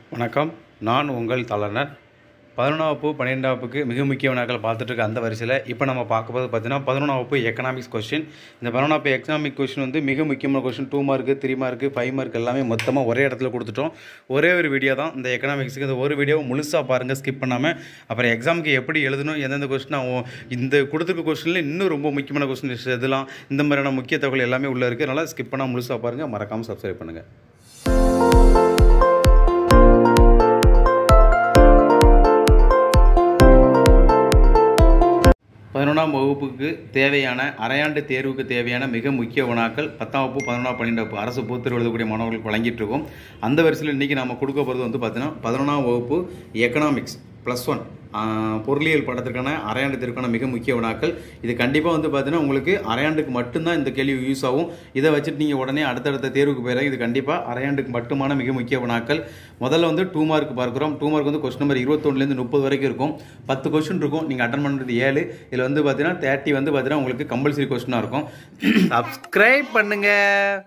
வணக்கம். நான் உங்கள் தலனர். 11ஆம் வகுப்பு 12ஆம் வகுப்புக்கு மிக முக்கிய வினாக்கள் பார்த்துட்டு இருக்க அந்த வரிசையில் இப்போ நம்ம பார்க்க போது பார்த்தீங்கன்னா 11ஆம் வகுப்பு எக்கனாமிக்ஸ் கொஸ்டின். இந்த 11ஆம் வகுப்பு எக்கனாமிக் கொஸ்டின் வந்து மிக முக்கியமான கொஸ்டின். 2 மார்க்கு 3 மார்க்கு 5 மார்க் எல்லாமே மொத்தமாக ஒரே இடத்துல கொடுத்துட்டோம். ஒரே ஒரு வீடியோ தான் இந்த எக்கனாமிக்ஸுக்கு. இந்த ஒரு வீடியோ முழுசாக பாருங்கள், ஸ்கிப் பண்ணாமல். அப்புறம் எக்ஸாமுக்கு எப்படி எழுதணும், எந்தெந்த கொஸ்டின் இந்த கொடுத்துருக்க கொஸ்டினில் இன்னும் ரொம்ப முக்கியமான கொஸ்டின் எதெல்லாம், இந்த மாதிரியான முக்கிய தகவல் எல்லாமே உள்ளே இருக்குது. அதனால் ஸ்கிப் பண்ணால் முழுசாக பாருங்கள். மறக்காமல் சப்ஸ்கிரைப் பண்ணுங்கள். 11ஆம் வகுப்புக்கு தேவையான அரையாண்டு தேர்வுக்கு தேவையான மிக முக்கிய வினாக்கள் 10ஆம் வகுப்பு 11ஆம் 12ஆம் வகுப்பு அரசு பொதுத்தேர்வு எழுதக்கூடிய மாணவர்களுக்கு வழங்கிட்டு இருக்கோம். அந்த வரிசையில் இன்றைக்கி நம்ம கொடுக்க போகிறது வந்து பார்த்தீங்கன்னா 11ஆம் வகுப்பு எக்கனாமிக்ஸ் +1 பொருளியல் பாடத்திற்கான அரையாண்டு தேர்வுக்கான மிக முக்கிய வினாக்கள். இது கண்டிப்பாக வந்து பார்த்தீங்கன்னா உங்களுக்கு அரையாண்டுக்கு மட்டும்தான் இந்த கேள்வி யூஸ் ஆகும். இதை வச்சுட்டு நீங்கள் உடனே அடுத்தடுத்த தேர்வுக்கு போயிடலாம். இது கண்டிப்பாக அரையாண்டுக்கு மட்டுமான மிக முக்கிய வினாக்கள். முதல்ல வந்து 2 மார்க் பார்க்குறோம். 2 மார்க் வந்து கொஸ்டின் நம்பர் 21லேருந்து 30 வரைக்கும் இருக்கும். 10 கொஸ்டின் இருக்கும். நீங்கள் அட்டன் பண்ணுறது 7. இதில் வந்து பார்த்தீங்கன்னா 30 வந்து பார்த்தீங்கன்னா உங்களுக்கு கம்பல்சரி கொஸ்டினாக இருக்கும். சப்ஸ்கிரைப் பண்ணுங்கள்.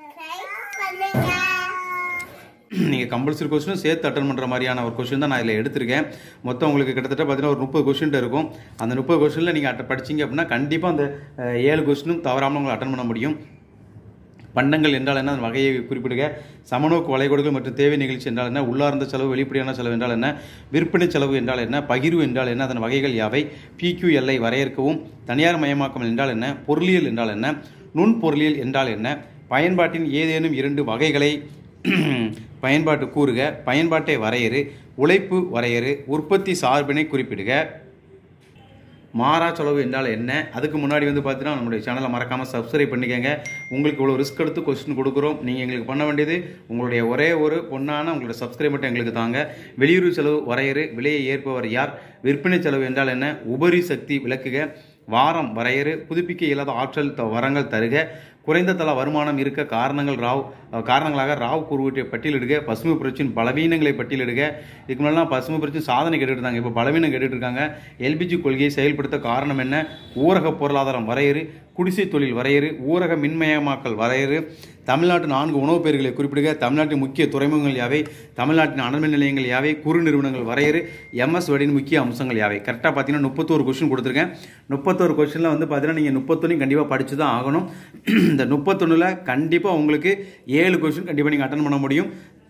நீங்கள் கம்பல்சரி கொஸ்டினும் சேர்த்து அட்டன் பண்ணுற மாதிரியான ஒரு கொஸ்டின் தான் நான் இதில் எடுத்திருக்கேன். மொத்தம் உங்களுக்கு கிட்டத்தட்ட பார்த்தீங்கன்னா ஒரு 30 கொஸ்டின் இருக்கும். அந்த 30 கொஸ்டினில் நீங்கள் படிச்சிங்க அப்படின்னா கண்டிப்பாக அந்த 7 கொஸ்டினும் தவறாமல் உங்களை அட்டன் பண்ண முடியும். பண்டங்கள் என்றால் என்ன, அதன் வகையை குறிப்பிடுக. சமநோக்கு வளைகோடுகள் மற்றும் தேவை நிகழ்ச்சி என்றால் என்ன, உள்ளார்ந்த செலவு வெளிப்படையான செலவு என்றால் என்ன, விற்பனை செலவு என்றால் என்ன, பகிர்வு என்றால் என்ன, அதன் வகைகள் யாவை, PQLஐ வரையறுக்கவும், தனியார் மயமாக்கம் என்றால் என்ன, பொருளியல் என்றால் என்ன, நுண்பொருளியல் என்றால் என்ன, பயன்பாட்டின் ஏதேனும் 2 வகைகளை பயன்பாட்டு கூறுக, பயன்பாட்டை வரையறு, உழைப்பு வரையறு, உற்பத்தி சார்பினை குறிப்பிடுக, மாறா செலவு என்றால் என்ன. அதுக்கு முன்னாடி வந்து பார்த்தீங்கன்னா நம்மளுடைய சேனலை மறக்காமல் சப்ஸ்கிரைப் பண்ணிக்கங்க. உங்களுக்கு இவ்வளோ ரிஸ்க் எடுத்து கொஸ்டின் கொடுக்குறோம். நீங்கள் எங்களுக்கு பண்ண வேண்டியது உங்களுடைய ஒரே ஒரு பொண்ணான உங்களோட சப்ஸ்கிரைப் மட்டும் எங்களுக்கு தாங்க. வெளியுறவு செலவு வரையறு, விலையை ஏற்பவர் யார், விற்பனை செலவு என்றால் என்ன, உபரி சக்தி விளக்குக, வாரம் வரையறு, புதுப்பிக்க இயலாத ஆற்றல் வரங்கள் தருக, குறைந்த தள வருமானம் இருக்க காரணங்களாக ராவ் குறியீட்டை பட்டியலிடுக, பசுமை புரட்சியின் பலவீனங்களை பட்டியலிடுக. இதுக்கு முன்னாடி பசுமை புரட்சி சாதனை கேட்டுட்டு இருந்தாங்க, இப்போ பலவீனம் கேட்டுட்டு இருக்காங்க. LPG கொள்கையை செயல்படுத்த காரணம் என்ன, ஊரக பொருளாதாரம் வரையறு, குடிசை தொழில் வரையறு, ஊரக மின்மயமாக்கல் வரையறு, தமிழ்நாட்டு 4 உணவுப் பெயர்களை குறிப்பிடுக, தமிழ்நாட்டின் முக்கிய துறைமுகங்கள் யாவை, தமிழ்நாட்டின் அனல்மின் நிலையங்கள் யாவை, குறு நிறுவனங்கள் வரையறு, MS வேர்டின் முக்கிய அம்சங்கள் யாவை. கரெக்டாக பார்த்தீங்கன்னா 31 கொஸ்டின் கொடுத்துருக்கேன். 31 கொஸ்டினில் வந்து பார்த்தீங்கன்னா நீங்கள் 31 கண்டிப்பாக படித்து தான் ஆகணும். இந்த 31ல் கண்டிப்பாக உங்களுக்கு 7 கொஸ்டின் கண்டிப்பாக நீங்கள் அட்டன் பண்ண முடியும்.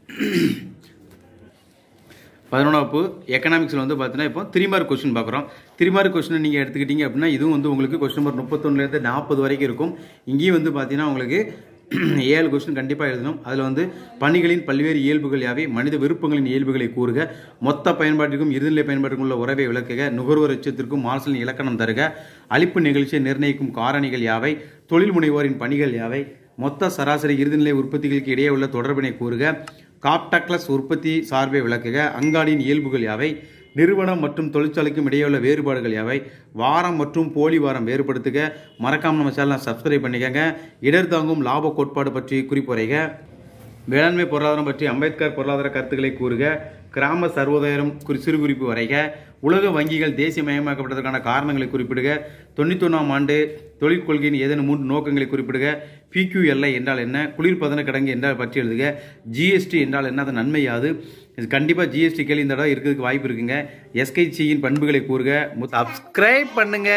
11ஆம் வகுப்பு எக்கனாமிக்ஸில் வந்து பார்த்தீங்கன்னா இப்போ 3 மார்க் கொஸ்டின் பார்க்குறோம். 3 மார்க் கொஸ்டின் நீங்கள் எடுத்துக்கிட்டீங்க அப்படின்னா இதுவும் வந்து உங்களுக்கு கொஸ்டின் நம்பர் 31லேருந்து 40 வரைக்கும் இருக்கும். இங்கேயும் வந்து பார்த்தீங்கன்னா உங்களுக்கு 7 கொஸ்டின் கண்டிப்பாக எழுதணும். அதில் வந்து பணிகளின் பல்வேறு இயல்புகள் யாவை, மனித விருப்பங்களின் இயல்புகளை கூறுக, மொத்த பயன்பாட்டிற்கும் இறுதிநிலை பயன்பாட்டிற்கும் உள்ள உறவை விளக்குக, நுகர்வோர் எச்சத்திற்கும் மார்சலின் இலக்கணம் தருக, அளிப்பு நிகழ்ச்சியை நிர்ணயிக்கும் காரணிகள் யாவை, தொழில் முனைவோரின் பணிகள் யாவை, மொத்த சராசரி இறுதிநிலை உற்பத்திகளுக்கு இடையே உள்ள தொடர்பினை கூறுக, காப்டக்லஸ் உற்பத்தி சார்பை விளக்குக, அங்காடியின் இயல்புகள் யாவை, நிறுவனம் மற்றும் தொழிற்சாலைக்கும் இடையே உள்ள வேறுபாடுகள் யாவை, வாரம் மற்றும் போலி வாரம் வேறுபடுத்துக. மறக்காமல் நம்ம சேனலை சப்ஸ்கிரைப் பண்ணிக்கங்க. இடர் தாங்கும் லாப கோட்பாடு பற்றி குறிப்புரைக, வேளாண்மை பொருளாதாரம் பற்றி அம்பேத்கர் பொருளாதார கருத்துக்களை கூறுக, கிராம சர்வோதயம் சிறு குறிப்பு வரைக, உலக வங்கிகள் தேசியமயமாக்கப்பட்டதற்கான காரணங்களை குறிப்பிடுக, 91ஆம் ஆண்டு தொழில் கொள்கையின் ஏதேனும் 3 நோக்கங்களை குறிப்பிடுக, PQLஐ என்றால் என்ன, குளிர்பதன கிடங்கு என்றால் பற்றி எழுதுக, GST என்றால் என்ன, அதன் நன்மை யாது. இது கண்டிப்பாக GST கேள்வி இந்த இடம் இருக்கிறதுக்கு வாய்ப்பு இருக்குங்க. SKCயின் பண்புகளை கூறுக. சப்ஸ்கிரைப் பண்ணுங்க.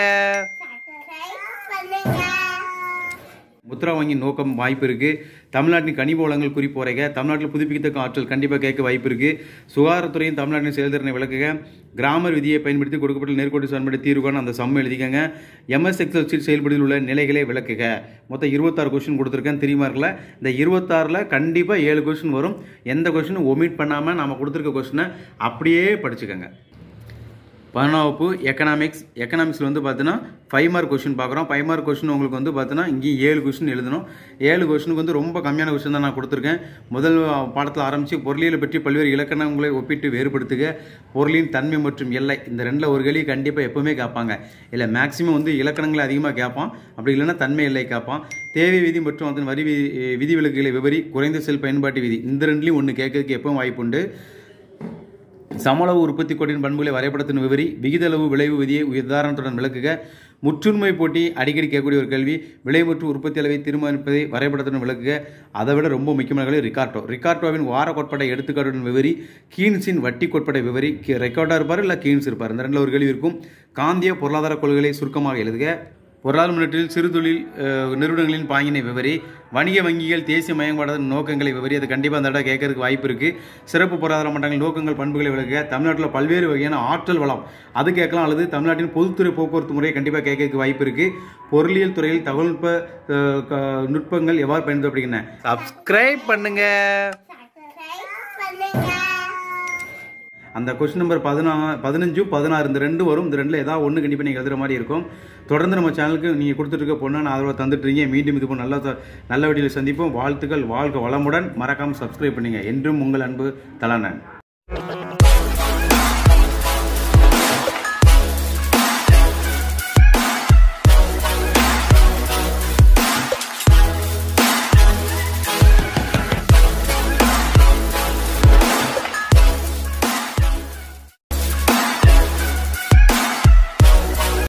முத்ரா வங்கி நோக்கம் வாய்ப்பு இருக்குது. தமிழ்நாட்டின் கனிம வளங்கள் குறிப்பு வரைக, தமிழ்நாட்டில் புதுப்பிக்கத்தக்க ஆற்றல் கண்டிப்பாக கேட்க வாய்ப்பு இருக்குது. சுகாதாரத்துறையின் தமிழ்நாட்டின் செயல்திறனை விளக்குக, கிராமர் விதியை பயன்படுத்தி கொடுக்கப்பட்ட நேர்கோட்டு சமன்பாடு தீர்வுக்கான அந்த சம் எழுதிக்கங்க. MS எக்ஸல் ஷீட் செயல்படுத்தில் உள்ள நிலைகளை விளக்குக. மொத்தம் 26 கொஸ்டின் கொடுத்துருக்கேன் 3 மார்க்கில். இந்த 26ல் கண்டிப்பாக 7 கொஸ்டின் வரும். எந்த கொஸ்டினும் ஒமிட் பண்ணாமல் நம்ம கொடுத்துருக்க கொஸ்டினை அப்படியே படிச்சுக்கோங்க. 11ஆம் வகுப்பு எக்கனாமிக்ஸில் வந்து பார்த்தீங்கன்னா 5 மார்க் கொஸ்டின் பார்க்குறோம். 5 மார்க் கொஸ்டின் உங்களுக்கு வந்து பார்த்தீங்கன்னா இங்கேயும் 7 கொஸ்டின் எழுதணும். 7 கொஸ்டினுக்கு வந்து ரொம்ப கம்மியான கொஸ்டின் தான் நான் கொடுத்துருக்கேன். முதல் பாடத்தில் ஆரம்பித்து பொருளியலை பற்றி பல்வேறு இலக்கணங்களை ஒப்பிட்டு வேறுபடுத்துக, பொருளின் தன்மை மற்றும் எல்லை, இந்த 2ல் ஒரு கேள்வி கண்டிப்பாக எப்போவுமே கேட்பாங்க. இல்லை மேக்ஸிமம் வந்து இலக்கணங்களை அதிகமாக கேட்பான், அப்படி இல்லைன்னா தன்மை எல்லை கேட்பான். தேவை விதி மற்றும் அதன் வரி விதிவிலக்குகளை விவரி, குறைந்த செல் பயன்பாட்டு விதி, இந்த 2லையும் ஒன்று கேட்கறதுக்கு எப்பவும் வாய்ப்பு உண்டு. சமளவு உற்பத்தி கோட்டின் பண்புகளை வரைபடத்தின் விவரி, விகிதளவு விளைவு விதியை உதாரணத்துடன் விளக்குக, முற்றுரிமை போட்டி அடிக்கடி கேட்கக்கூடிய ஒரு கேள்வி. விலை மற்றும் உற்பத்தி அளவை தீர்மானிப்பதை வரைபடத்துடன் விளக்குக. அதை விட ரொம்ப முக்கியமான கேள்வி ரிகார்டோவின் வார கோட்பாட்டை எடுத்துக்காட்டுடன் விவரி. கீன்ஸின் வட்டி கோட்பாட்டை விவரி. ரிகார்டோ இருப்பார் இல்லை கீன்ஸ் இருப்பார், இந்த ரெண்டில் ஒரு கேள்வி இருக்கும். காந்திய பொருளாதார கொள்கைகளை சுருக்கமாக எழுதுக. பொருளாதார முன்னேற்றத்தில் சிறு தொழில் நிறுவனங்களின் பாங்கினை விவரி. வணிக வங்கிகள் தேசிய மயமாடுதல் நோக்கங்களை விவரி. அது கண்டிப்பாக அந்த இடம் கேட்கறதுக்கு வாய்ப்பு இருக்குது. சிறப்பு பொருளாதார மன்றங்கள் நோக்கங்கள் பண்புகளை விளக்குக. தமிழ்நாட்டில் பல்வேறு வகையான ஆற்றல் வளம் அது கேட்கலாம், அல்லது தமிழ்நாட்டின் பொதுத்துறை போக்குவரத்து முறையை கண்டிப்பாக கேட்கறதுக்கு வாய்ப்பு இருக்குது. பொருளியல் துறையில் தொழில்நுட்ப நுட்பங்கள் எவ்வாறு பயன்படுத்தப்படுகின்றன. சப்ஸ்கிரைப் பண்ணுங்க. அந்த கொஸ்டின் நம்பர் 15, 16 இந்த 2 வரும். இந்த 2ல் ஏதாவது ஒன்று கண்டிப்பாக நீங்கள் எழுதுகிற மாதிரி இருக்கும். தொடர்ந்து நம்ம சேனலுக்கு நீங்கள் கொடுத்துட்டு பொண்ணு ஆதரவாக தந்துட்டுருங்க. மீண்டும் இது போல் நல்ல வீடியோவில் சந்திப்போம். வாழ்த்துக்கள். வாழ்க வளமுடன். மறக்காமல் சப்ஸ்கிரைப் பண்ணுங்க. என்றும் உங்கள் அன்பு தலனன்.